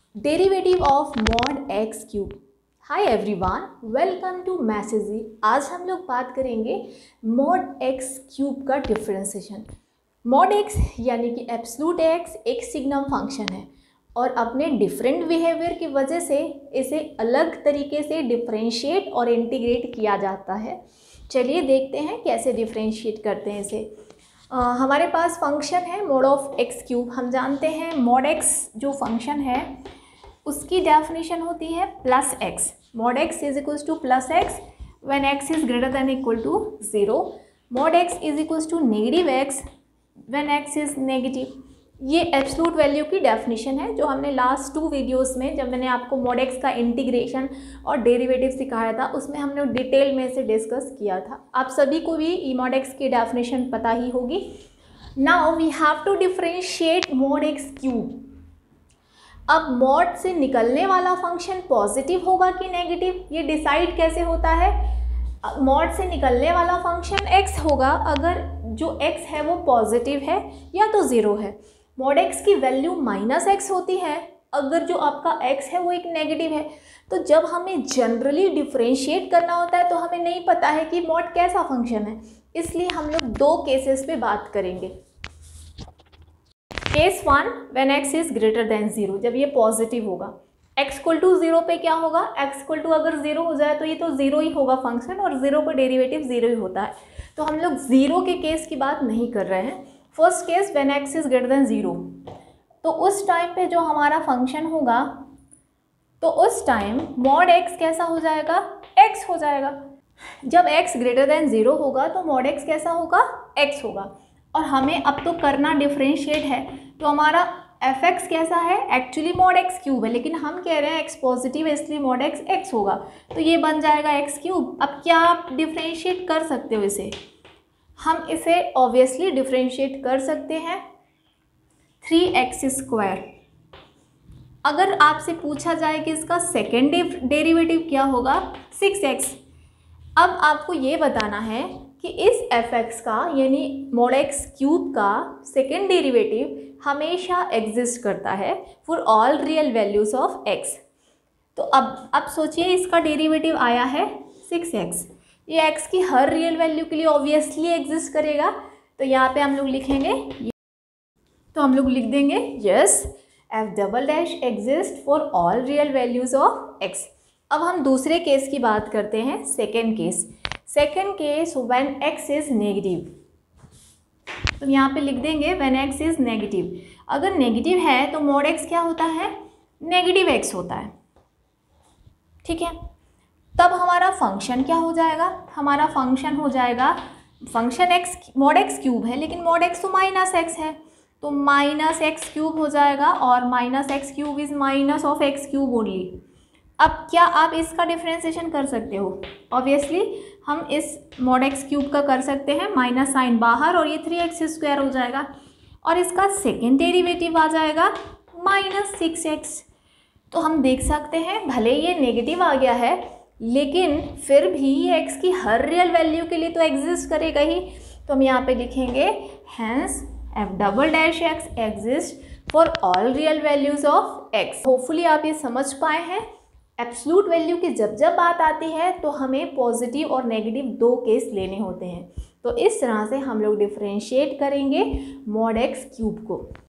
Derivative of mod x cube. Hi everyone, welcome to मैसेजी। आज हम लोग बात करेंगे मॉड एक्स क्यूब का डिफरेंशिएशन। मॉड एक्स यानी कि एब्सोल्यूट एक्स एक सिग्नम फंक्शन है और अपने डिफरेंट बिहेवियर की वजह से इसे अलग तरीके से डिफरेंशिएट और इंटीग्रेट किया जाता है। चलिए देखते हैं कैसे डिफरेंशिएट करते हैं इसे। हमारे पास फंक्शन है मॉड ऑफ एक्स क्यूब। हम जानते हैं मॉड एक्स जो फंक्शन है उसकी डेफिनेशन होती है plus x. Mod x is equals to plus x when x is greater than equal to 0। Mod x is equals to negative x when x is negative. ये absolute value की definition है जो हमने last 2 videos में, जब मैंने आपको mod x का इंटीग्रेशन और डेरिवेटिव सिखाया था, उसमें हमने डिटेल में से डिस्कस किया था। आप सभी को भी ई मॉड एक्स की डेफिनेशन पता ही होगी। Now we have to differentiate mod x cube. अब मॉड से निकलने वाला फंक्शन पॉजिटिव होगा कि नेगेटिव, ये डिसाइड कैसे होता है। मॉड से निकलने वाला फंक्शन x होगा अगर जो x है वो पॉजिटिव है या तो 0 है। मॉड x की वैल्यू -x होती है अगर जो आपका x है वो एक नेगेटिव है। तो जब हमें जनरली डिफरेंशिएट करना होता है तो हमें नहीं पता है कि मॉड कैसा फंक्शन है, इसलिए हम लोग 2 केसेस पे बात करेंगे। Case 1 when x is greater than 0, जब ये पॉजिटिव होगा। x इक्वल टू 0 पे क्या होगा, x इक्वल टू अगर 0 हो जाए तो ये तो 0 ही होगा फंक्शन, और 0 का डेरिवेटिव 0 ही होता है। तो हम लोग 0 के केस की बात नहीं कर रहे हैं। First case when x is greater than 0, तो उस टाइम पे जो हमारा फंक्शन होगा, तो उस टाइम मॉड x कैसा हो जाएगा, x हो जाएगा। जब x ग्रेटर देन 0 होगा तो मॉड x कैसा होगा, x होगा। और हमें अब तो करना डिफरेंशिएट है, तो हमारा एफ एक्स कैसा है, एक्चुअली मॉड एक्स क्यूब है, लेकिन हम कह रहे हैं एक्स पॉजिटिव है इसलिए मॉड एक्स एक्स होगा, तो ये बन जाएगा एक्स क्यूब। अब क्या आप डिफरेंशिएट कर सकते हो इसे, हम इसे ऑब्वियसली डिफरेंशिएट कर सकते हैं 3x²। अगर आपसे पूछा जाए कि इसका सेकेंड डेरिवेटिव क्या होगा, 6x। अब आपको ये बताना है कि इस एफ एक्स का यानी मॉड एक्स क्यूब का सेकेंड डेरिवेटिव हमेशा एग्जिस्ट करता है for all real values of x। तो अब सोचिए इसका डेरिवेटिव आया है 6x, ये x की हर रियल वैल्यू के लिए ऑब्वियसली एग्जिस्ट करेगा। तो यहाँ पे हम लोग लिखेंगे, तो हम लोग लिख देंगे yes f double dash exist for all real values of x। अब हम दूसरे केस की बात करते हैं, second case when x is negative. तो यहाँ पे लिख देंगे व्हेन x इज नेगेटिव। अगर नेगेटिव है तो मॉड x क्या होता है, नेगेटिव x होता है, ठीक है। तब हमारा फंक्शन क्या हो जाएगा, हमारा फंक्शन हो जाएगा, function x mod x cube है लेकिन मॉड x तो -x है, तो -x³ हो जाएगा, और -x³ is minus of x³ only. अब क्या आप इसका डिफरेंशिएशन कर सकते हो, ऑब्वियसली हम इस मॉड एक्स क्यूब का कर सकते हैं, माइनस साइन बाहर और ये 3x² हो जाएगा, और इसका सेकेंड डेरिवेटिव आ जाएगा -6x। तो हम देख सकते हैं भले ये नेगेटिव आ गया है लेकिन फिर भी ये x की हर रियल वैल्यू के लिए तो एग्जिस्ट करेगा ही। तो हम यहाँ पे लिखेंगे hence f double dash x exist for all real values of x। Hopefully आप ये समझ पाए हैं। एब्सोल्यूट वैल्यू की जब बात आती है तो हमें पॉजिटिव और नेगेटिव 2 केस लेने होते हैं। तो इस तरह से हम लोग डिफरेंशिएट करेंगे मॉड एक्स क्यूब को।